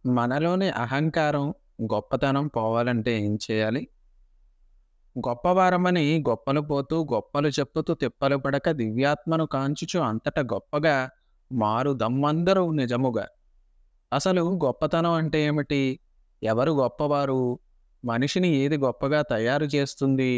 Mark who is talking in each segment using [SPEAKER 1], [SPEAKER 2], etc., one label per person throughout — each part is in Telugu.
[SPEAKER 1] మనలోని అహంకారం, గొప్పతనం పోవాలంటే ఏం చేయాలి? గొప్పవారమని గొప్పలు పోతూ, గొప్పలు చెప్పుతూ తిప్పలు పడక దివ్యాత్మను కాంచుచు అంతట గొప్పగా మారు దమ్మందరూ నిజముగా. అసలు గొప్పతనం అంటే ఏమిటి? ఎవరు గొప్పవారు? మనిషిని ఏది గొప్పగా తయారు చేస్తుంది?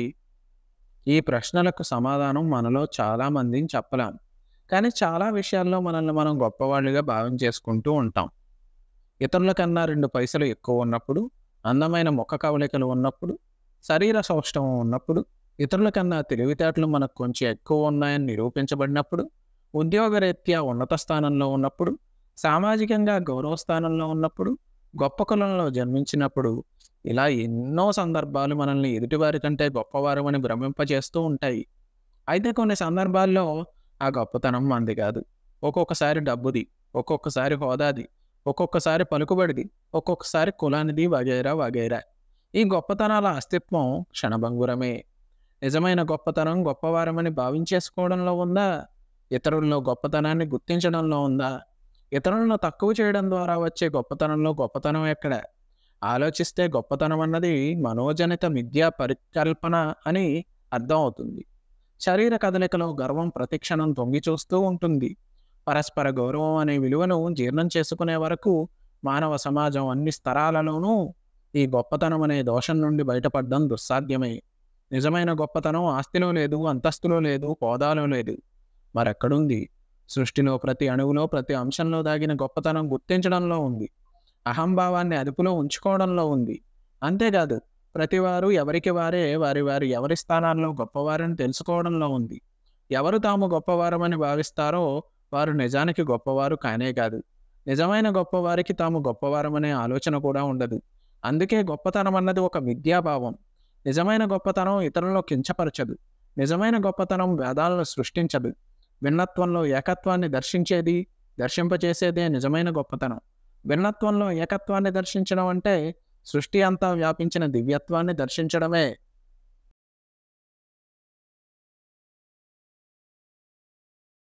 [SPEAKER 1] ఈ ప్రశ్నలకు సమాధానం మనలో చాలామందిని చెప్పలేం. కానీ చాలా విషయాల్లో మనల్ని మనం గొప్పవాళ్ళుగా భావించేసుకుంటూ ఉంటాం. ఇతరుల కన్నా 2 పైసలు ఎక్కువ ఉన్నప్పుడు, అందమైన ముఖ కవళికలు ఉన్నప్పుడు, శరీర సౌష్ఠవం ఉన్నప్పుడు, ఇతరుల కన్నా తెలివితేటలు మనకు కొంచెం ఎక్కువ ఉన్నాయని నిరూపించబడినప్పుడు, ఉద్యోగరీత్యా ఉన్నత స్థానంలో ఉన్నప్పుడు, సామాజికంగా గౌరవ స్థానంలో ఉన్నప్పుడు, గొప్ప కులంలో జన్మించినప్పుడు, ఇలా ఎన్నో సందర్భాలు మనల్ని ఎదుటివారి కంటే గొప్పవారమని భ్రమింపజేస్తూ ఉంటాయి. అయితే కొన్ని సందర్భాల్లో ఆ గొప్పతనం మనది కాదు. ఒక్కొక్కసారి డబ్బుది, ఒక్కొక్కసారి హోదాది, ఒక్కొక్కసారి పలుకుబడిది, ఒక్కొక్కసారి కులానిది వగైరా వగైరా. ఈ గొప్పతనాల అస్తిత్వం క్షణభంగురమే. నిజమైన గొప్పతనం గొప్పవారమని భావించేసుకోవడంలో ఉందా? ఇతరుల్లో గొప్పతనాన్ని గుర్తించడంలో ఉందా? ఇతరులను తక్కువ చేయడం ద్వారా వచ్చే గొప్పతనంలో గొప్పతనం ఎక్కడ? ఆలోచిస్తే గొప్పతనం అన్నది మనోజనిత మిథ్యా పరికల్పన అని అర్థం అవుతుంది. శరీర కదలికలో గర్వం ప్రతిక్షణం తొంగి చూస్తూ ఉంటుంది. పరస్పర గౌరవం అనే విలువను జీర్ణం చేసుకునే వరకు మానవ సమాజం అన్ని స్తరాలలోనూ ఈ గొప్పతనం అనే దోషం నుండి బయటపడడం దుస్సాధ్యమే. నిజమైన గొప్పతనం ఆస్తిలో లేదు, అంతస్తులో లేదు, హోదాలో లేదు. మరెక్కడుంది? సృష్టిలో ప్రతి అణువులో, ప్రతి అంశంలో దాగిన గొప్పతనం గుర్తించడంలో ఉంది. అహంభావాన్ని అదుపులో ఉంచుకోవడంలో ఉంది. అంతేకాదు, ప్రతివారు ఎవరికి వారే ఎవరి స్థానాల్లో గొప్పవారని తెలుసుకోవడంలో ఉంది. ఎవరు తాము గొప్పవారమని భావిస్తారో వారు నిజానికి గొప్పవారు కానే కాదు. నిజమైన గొప్పవారికి తాము గొప్పవారమనే ఆలోచన కూడా ఉండదు. అందుకే గొప్పతనం అన్నది ఒక విద్యాభావం. నిజమైన గొప్పతనం ఇతరులను కించపరచదు. నిజమైన గొప్పతనం వేదాలను సృష్టించదు. భిన్నత్వంలో ఏకత్వాన్ని దర్శింపచేసేదే నిజమైన గొప్పతనం. భిన్నత్వంలో ఏకత్వాన్ని దర్శించడం అంటే సృష్టి అంతా వ్యాపించిన దివ్యత్వాన్ని దర్శించడమే.